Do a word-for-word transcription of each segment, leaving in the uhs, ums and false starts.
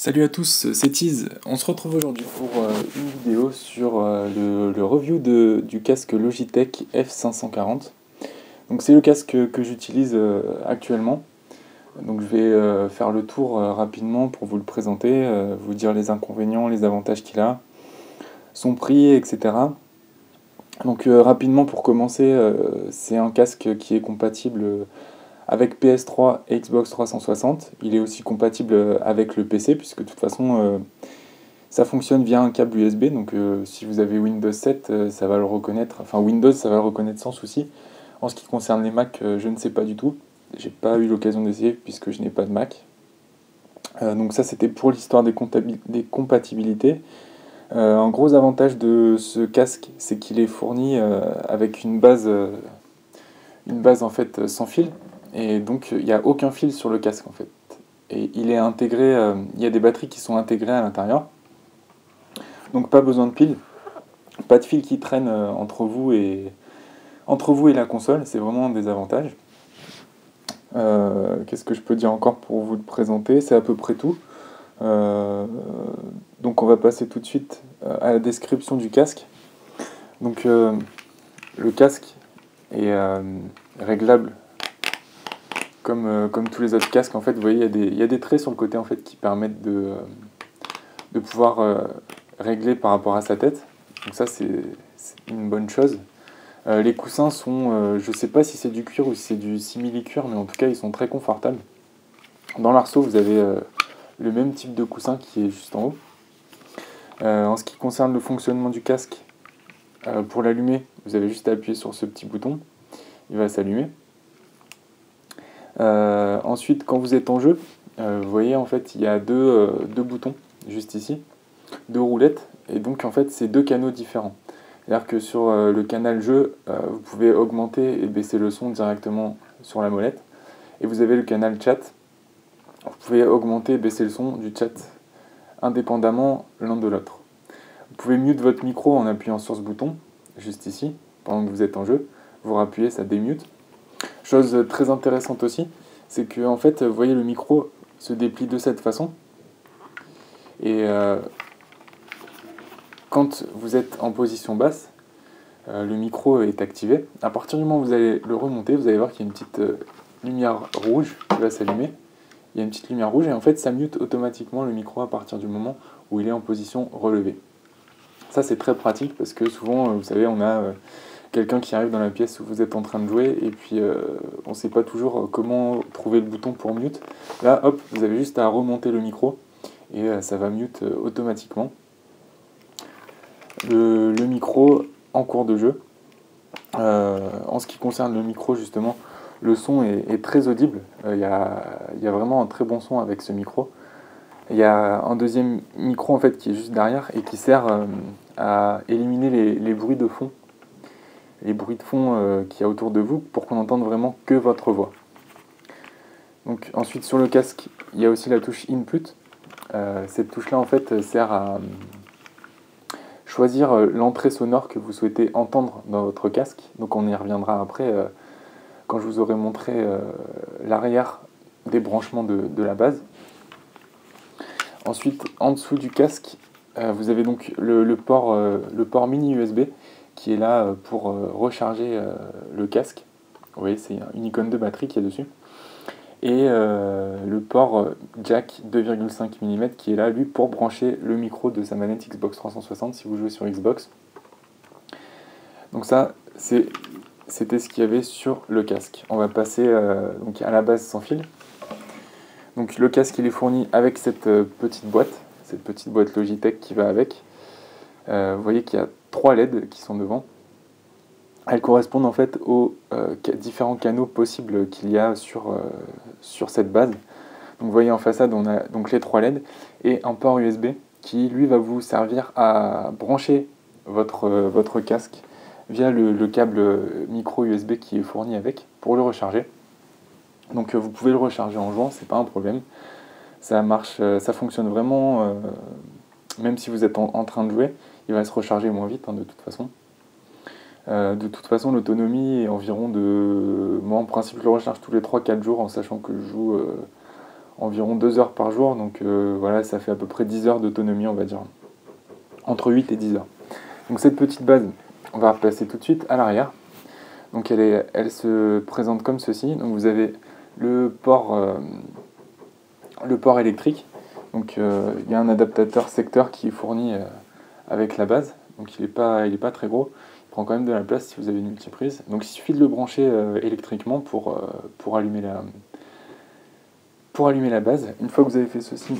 Salut à tous, c'est Tiz. On se retrouve aujourd'hui pour euh, une vidéo sur euh, le, le review de, du casque Logitech F cinq cent quarante. Donc c'est le casque que j'utilise euh, actuellement. Donc je vais euh, faire le tour euh, rapidement pour vous le présenter, euh, vous dire les inconvénients, les avantages qu'il a, son prix, et cetera. Donc euh, rapidement pour commencer, euh, c'est un casque qui est compatible avec P S trois et Xbox trois cent soixante. Il est aussi compatible avec le P C puisque de toute façon euh, ça fonctionne via un câble U S B. Donc euh, si vous avez Windows sept, euh, ça va le reconnaître. Enfin Windows, ça va le reconnaître sans souci. En ce qui concerne les Mac, euh, je ne sais pas du tout. J'ai pas eu l'occasion d'essayer puisque je n'ai pas de Mac. Euh, donc ça c'était pour l'histoire des, des compatibilités. Euh, un gros avantage de ce casque, c'est qu'il est fourni euh, avec une base, euh, une base en fait sans fil. Et donc il n'y a aucun fil sur le casque en fait. Et il est intégré, euh, il y a des batteries qui sont intégrées à l'intérieur. Donc pas besoin de piles, pas de fil qui traîne euh, entre vous et entre vous et la console, c'est vraiment un des avantages. Euh, Qu'est-ce que je peux dire encore pour vous le présenter? C'est à peu près tout. Euh, donc on va passer tout de suite euh, à la description du casque. Donc euh, le casque est euh, réglable comme, euh, comme tous les autres casques. En fait, vous voyez, il y a des, il y a des traits sur le côté en fait qui permettent de, euh, de pouvoir euh, régler par rapport à sa tête. Donc ça, c'est une bonne chose. Euh, les coussins sont, euh, je ne sais pas si c'est du cuir ou si c'est du simili-cuir, mais en tout cas, ils sont très confortables. Dans l'arceau, vous avez euh, le même type de coussin qui est juste en haut. Euh, en ce qui concerne le fonctionnement du casque, euh, pour l'allumer, vous avez juste à appuyer sur ce petit bouton. Il va s'allumer. Euh, ensuite, quand vous êtes en jeu, euh, vous voyez, en fait, il y a deux, euh, deux boutons, juste ici, deux roulettes, et donc, en fait, c'est deux canaux différents. C'est-à-dire que sur euh, le canal jeu, euh, vous pouvez augmenter et baisser le son directement sur la molette. Et vous avez le canal chat. Vous pouvez augmenter et baisser le son du chat indépendamment l'un de l'autre. Vous pouvez mute votre micro en appuyant sur ce bouton, juste ici, pendant que vous êtes en jeu. Vous rappuyez, ça démute. Chose très intéressante aussi, c'est que en fait, vous voyez, le micro se déplie de cette façon. Et euh, quand vous êtes en position basse, euh, le micro est activé. À partir du moment où vous allez le remonter, vous allez voir qu'il y a une petite euh, lumière rouge qui va s'allumer. Il y a une petite lumière rouge et en fait ça mute automatiquement le micro à partir du moment où il est en position relevée. Ça c'est très pratique parce que souvent, euh, vous savez, on a euh, quelqu'un qui arrive dans la pièce où vous êtes en train de jouer et puis euh, on ne sait pas toujours comment trouver le bouton pour mute. Là, hop, vous avez juste à remonter le micro et euh, ça va mute euh, automatiquement. Le, le micro en cours de jeu. Euh, en ce qui concerne le micro, justement, le son est, est très audible. Il euh, y, y a vraiment un très bon son avec ce micro. Il y a un deuxième micro en fait qui est juste derrière et qui sert euh, à éliminer les, les bruits de fond, les bruits de fond euh, qu'il y a autour de vous pour qu'on n'entende vraiment que votre voix. Donc ensuite sur le casque, il y a aussi la touche Input. Euh, cette touche-là en fait sert à choisir l'entrée sonore que vous souhaitez entendre dans votre casque. Donc on y reviendra après euh, quand je vous aurai montré euh, l'arrière des branchements de, de la base. Ensuite, en dessous du casque, euh, vous avez donc le, le, port, euh, le port mini U S B qui est là euh, pour euh, recharger euh, le casque. Vous voyez, c'est une icône de batterie qui est dessus. Et euh, le port jack deux virgule cinq millimètres qui est là, lui, pour brancher le micro de sa manette Xbox trois cent soixante si vous jouez sur Xbox. Donc ça, c'était ce qu'il y avait sur le casque. On va passer euh, donc à la base sans fil. Donc le casque, il est fourni avec cette euh, petite boîte, cette petite boîte Logitech qui va avec. Euh, vous voyez qu'il y a trois L E D qui sont devant. Elles correspondent en fait aux euh, différents canaux possibles qu'il y a sur, euh, sur cette base. Donc vous voyez en façade, on a donc les trois L E D et un port U S B qui lui va vous servir à brancher votre, euh, votre casque via le, le câble micro U S B qui est fourni avec pour le recharger. Donc euh, vous pouvez le recharger en jouant, c'est pas un problème. Ça marche, euh, ça fonctionne vraiment, euh, même si vous êtes en, en train de jouer, il va se recharger moins vite hein, de toute façon. Euh, de toute façon, l'autonomie est environ de... Moi, en principe, je le recharge tous les trois quatre jours, en sachant que je joue euh, environ deux heures par jour, donc euh, voilà, ça fait à peu près dix heures d'autonomie, on va dire, entre huit et dix heures. Donc cette petite base, on va repasser tout de suite à l'arrière. Donc elle, est, elle se présente comme ceci. Donc vous avez le port, euh, le port électrique. Donc euh, il y a un adaptateur secteur qui est fourni euh, avec la base. Donc il n'est pas, il est pas très gros. Il prend quand même de la place si vous avez une multiprise. Donc il suffit de le brancher euh, électriquement pour, euh, pour, allumer la, pour allumer la base. Une fois que vous avez fait ceci,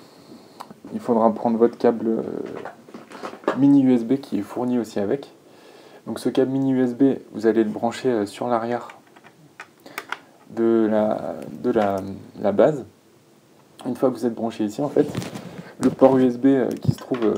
il faudra prendre votre câble euh, mini U S B qui est fourni aussi avec. Donc ce câble mini U S B, vous allez le brancher sur l'arrière de, la, de la, la base. Une fois que vous êtes branché ici, en fait, le port U S B qui se trouve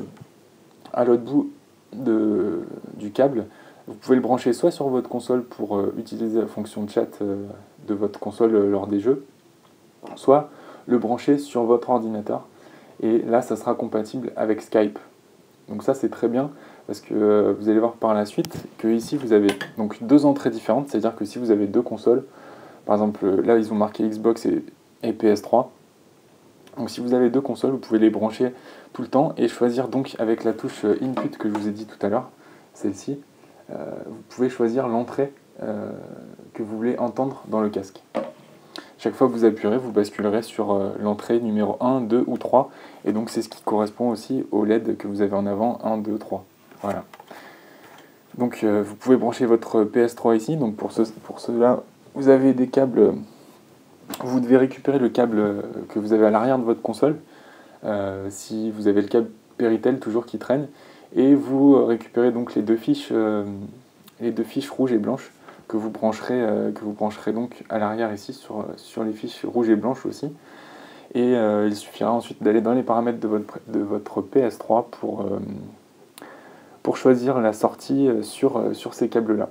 à l'autre bout de, du câble, vous pouvez le brancher soit sur votre console pour euh, utiliser la fonction de chat euh, de votre console euh, lors des jeux, soit le brancher sur votre ordinateur. Et là, ça sera compatible avec Skype. Donc ça, c'est très bien, parce que euh, vous allez voir par la suite que ici, vous avez donc deux entrées différentes. C'est-à-dire que si vous avez deux consoles, par exemple, là, ils ont marqué Xbox et, et P S trois. Donc si vous avez deux consoles, vous pouvez les brancher tout le temps et choisir donc avec la touche Input que je vous ai dit tout à l'heure, celle-ci, euh, vous pouvez choisir l'entrée euh, que vous voulez entendre dans le casque. Chaque fois que vous appuierez, vous basculerez sur euh, l'entrée numéro un, deux ou trois, et donc c'est ce qui correspond aussi au L E D que vous avez en avant, un, deux, trois. Voilà. Donc euh, vous pouvez brancher votre P S trois ici, donc pour, ce, pour cela, vous avez des câbles. Vous devez récupérer le câble que vous avez à l'arrière de votre console, euh, si vous avez le câble Péritel toujours qui traîne, et vous récupérez donc les deux fiches, euh, les deux fiches rouges et blanches que vous brancherez, euh, que vous brancherez donc à l'arrière ici sur, sur les fiches rouges et blanches aussi. Et euh, il suffira ensuite d'aller dans les paramètres de votre, de votre P S trois pour, euh, pour choisir la sortie sur, sur ces câbles-là.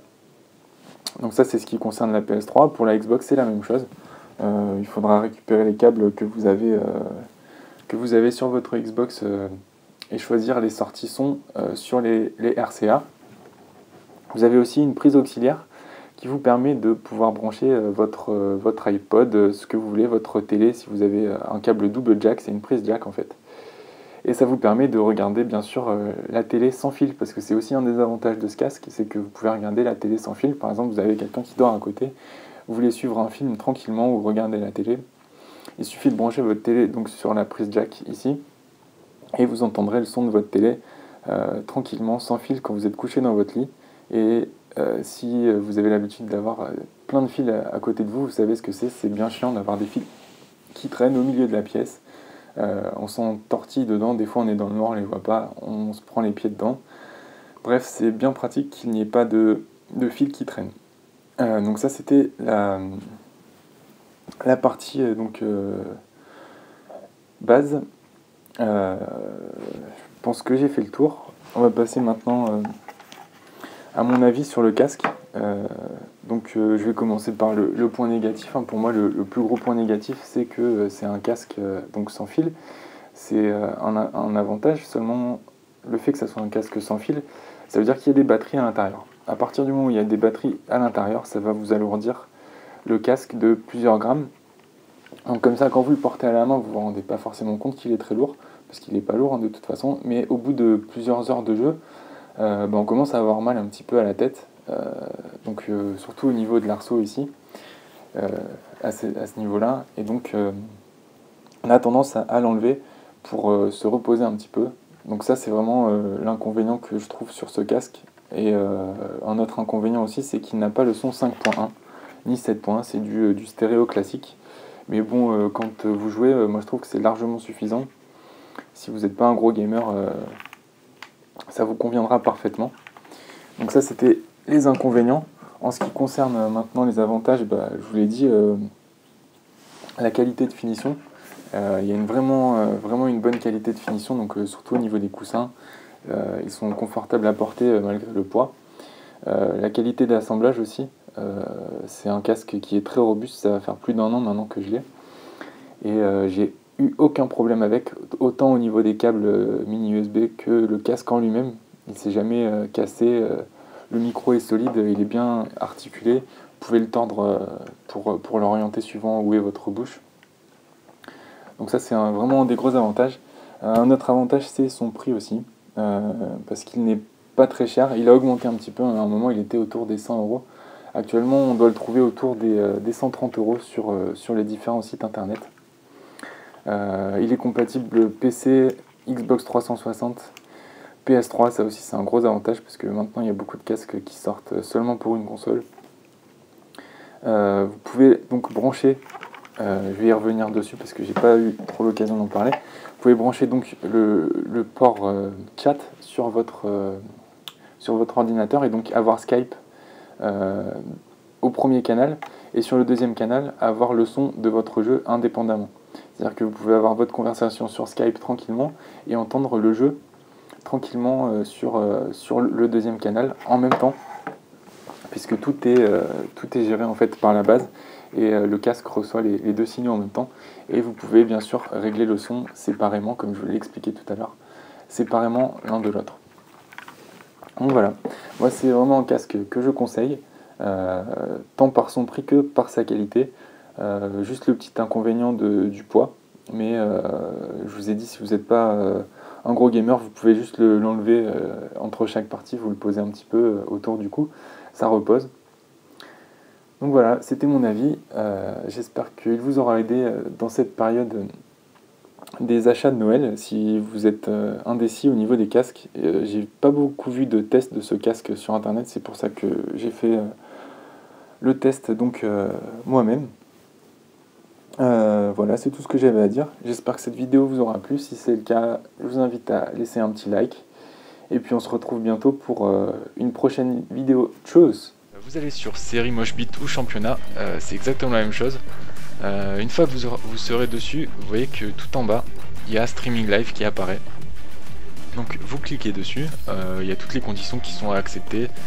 Donc ça c'est ce qui concerne la P S trois. Pour la Xbox c'est la même chose. Euh, il faudra récupérer les câbles que vous avez, euh, que vous avez sur votre Xbox euh, et choisir les sorties son euh, sur les, les R C A. Vous avez aussi une prise auxiliaire qui vous permet de pouvoir brancher euh, votre, euh, votre iPod, euh, ce que vous voulez, votre télé, si vous avez euh, un câble double jack, c'est une prise jack en fait. Et ça vous permet de regarder bien sûr euh, la télé sans fil, parce que c'est aussi un des avantages de ce casque, c'est que vous pouvez regarder la télé sans fil. Par exemple, vous avez quelqu'un qui dort à côté, vous voulez suivre un film tranquillement ou regarder la télé, il suffit de brancher votre télé donc sur la prise jack ici, et vous entendrez le son de votre télé euh, tranquillement, sans fil, quand vous êtes couché dans votre lit. Et euh, si vous avez l'habitude d'avoir euh, plein de fils à, à côté de vous, vous savez ce que c'est, c'est bien chiant d'avoir des fils qui traînent au milieu de la pièce. Euh, on s'entortille dedans, des fois on est dans le noir, on ne les voit pas, on se prend les pieds dedans. Bref, c'est bien pratique qu'il n'y ait pas de, de fils qui traînent. Euh, donc ça c'était la, la partie euh, donc, euh, base. Euh, je pense que j'ai fait le tour. On va passer maintenant euh, à mon avis sur le casque. Euh, donc euh, je vais commencer par le, le point négatif. Hein. Pour moi le, le plus gros point négatif c'est que euh, c'est un casque euh, donc sans fil. C'est euh, un, un avantage, seulement le fait que ça soit un casque sans fil, ça veut dire qu'il y a des batteries à l'intérieur. À partir du moment où il y a des batteries à l'intérieur, ça va vous alourdir le casque de plusieurs grammes. Donc comme ça, quand vous le portez à la main, vous ne vous rendez pas forcément compte qu'il est très lourd, parce qu'il n'est pas lourd hein, de toute façon, mais au bout de plusieurs heures de jeu, euh, ben, on commence à avoir mal un petit peu à la tête, euh, donc euh, surtout au niveau de l'arceau ici, euh, à ce, à ce niveau-là, et donc euh, on a tendance à, à l'enlever pour euh, se reposer un petit peu. Donc ça c'est vraiment euh, l'inconvénient que je trouve sur ce casque. Et euh, un autre inconvénient aussi, c'est qu'il n'a pas le son cinq point un ni sept point un, c'est du, du stéréo classique. Mais bon, euh, quand vous jouez, euh, moi je trouve que c'est largement suffisant. Si vous n'êtes pas un gros gamer, euh, ça vous conviendra parfaitement. Donc ça c'était les inconvénients. En ce qui concerne euh, maintenant les avantages, bah, je vous l'ai dit, euh, la qualité de finition. Euh, il y a une, vraiment, euh, vraiment une bonne qualité de finition, donc euh, surtout au niveau des coussins. Euh, ils sont confortables à porter euh, malgré le poids. Euh, la qualité d'assemblage aussi, euh, c'est un casque qui est très robuste, ça va faire plus d'un an maintenant que je l'ai. Et euh, j'ai eu aucun problème avec, autant au niveau des câbles euh, mini U S B que le casque en lui-même. Il ne s'est jamais euh, cassé, euh, le micro est solide, il est bien articulé. Vous pouvez le tordre euh, pour, pour l'orienter suivant où est votre bouche. Donc ça c'est un, vraiment des gros avantages. Euh, un autre avantage c'est son prix aussi, euh, parce qu'il n'est pas très cher. Il a augmenté un petit peu, à un moment il était autour des cent euros. Actuellement on doit le trouver autour des, euh, des cent trente euros sur, euh, sur les différents sites internet. Euh, il est compatible P C, Xbox trois cent soixante, P S trois, ça aussi c'est un gros avantage parce que maintenant il y a beaucoup de casques qui sortent seulement pour une console. Euh, vous pouvez donc brancher, euh, je vais y revenir dessus parce que j'ai pas eu trop l'occasion d'en parler. Vous pouvez brancher donc le, le port euh, chat sur votre, euh, sur votre ordinateur et donc avoir Skype euh, au premier canal et sur le deuxième canal avoir le son de votre jeu indépendamment. C'est-à-dire que vous pouvez avoir votre conversation sur Skype tranquillement et entendre le jeu tranquillement euh, sur, euh, sur le deuxième canal en même temps, puisque tout est, euh, tout est géré en fait par la base et euh, le casque reçoit les, les deux signaux en même temps. Et vous pouvez bien sûr régler le son séparément, comme je vous l'ai expliqué tout à l'heure, séparément l'un de l'autre. Donc voilà, moi c'est vraiment un casque que je conseille, euh, tant par son prix que par sa qualité. Euh, juste le petit inconvénient de, du poids, mais euh, je vous ai dit, si vous n'êtes pas euh, un gros gamer, vous pouvez juste le, l'enlever euh, entre chaque partie, vous le posez un petit peu euh, autour du cou, ça repose. Donc voilà, c'était mon avis, euh, j'espère qu'il vous aura aidé euh, dans cette période euh, des achats de Noël. Si vous êtes euh, indécis au niveau des casques, euh, j'ai pas beaucoup vu de tests de ce casque sur internet, c'est pour ça que j'ai fait euh, le test donc euh, moi-même. Euh, voilà, c'est tout ce que j'avais à dire. J'espère que cette vidéo vous aura plu. Si c'est le cas, je vous invite à laisser un petit like. Et puis on se retrouve bientôt pour euh, une prochaine vidéo. Tchuss. Vous allez sur série Mosh Bit ou championnat, euh, c'est exactement la même chose. Euh, une fois que vous, vous serez dessus, vous voyez que tout en bas, il y a Streaming Live qui apparaît. Donc vous cliquez dessus, euh, il y a toutes les conditions qui sont à accepter.